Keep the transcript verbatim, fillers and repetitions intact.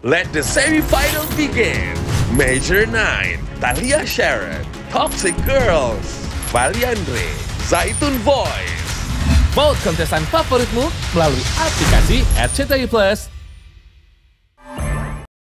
Let the semi-final begin. Major nine, Talia Sharon, Toxic Girls, Valiandre, Zaitun Voice. Vote kontesan favoritmu melalui aplikasi R C T I Plus